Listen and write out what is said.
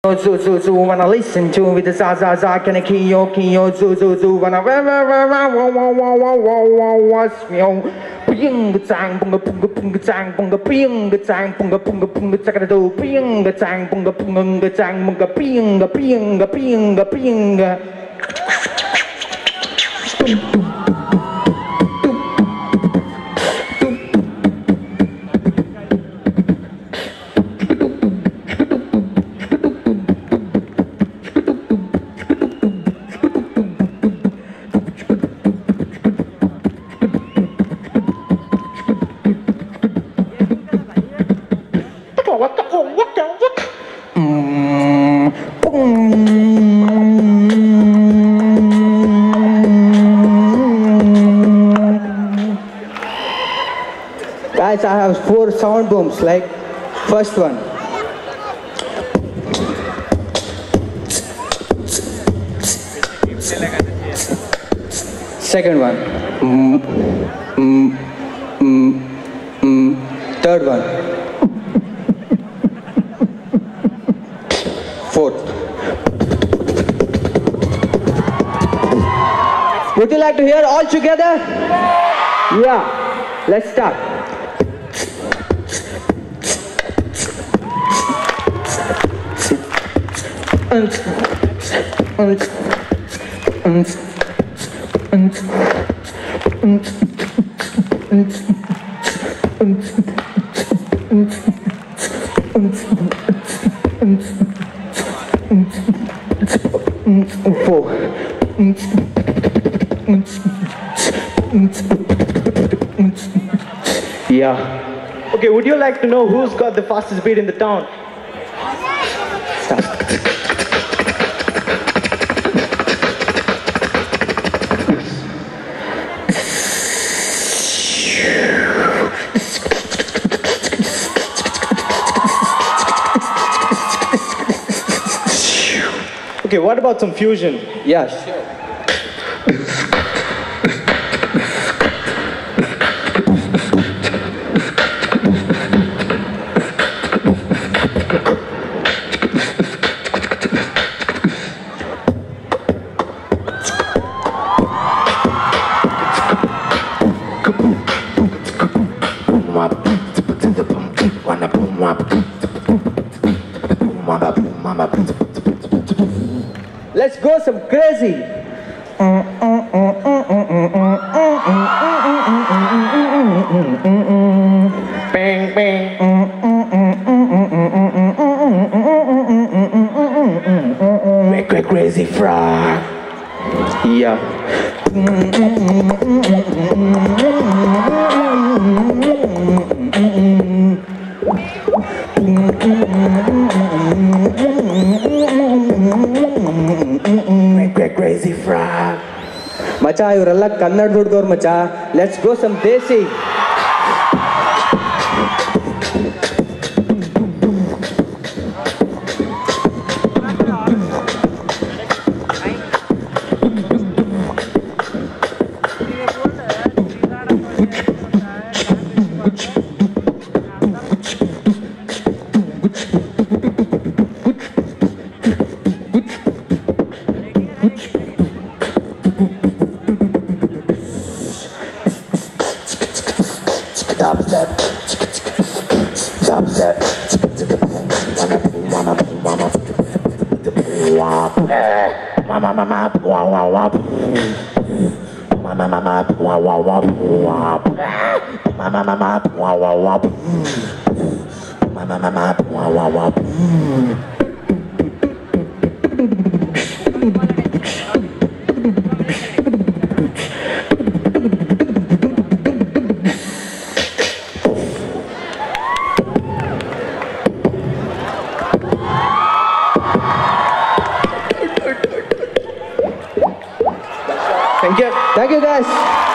Zoo zoo zoo wanna listen to with the za za za can I kiyo zoo zoo zoo wanna what's me ping zang bunga punga punga zang bunga ping zang bunga punga punga zang do ping zang bunga punga zang bunga ping Guys, I have 4 sound booms, like first one. Second one. Third one. Fourth. Would you like to hear all together? Yeah. Let's start. Yeah. Okay, would you like to know who's got the fastest beat in the town? Okay, what about some fusion? Yeah, sure. Let's go some crazy. Bang bang. Make crazy frog. Yeah. Crazy frog. Macha, ivrella kannada hudugaru macha. Let's go some desi. Thank you guys.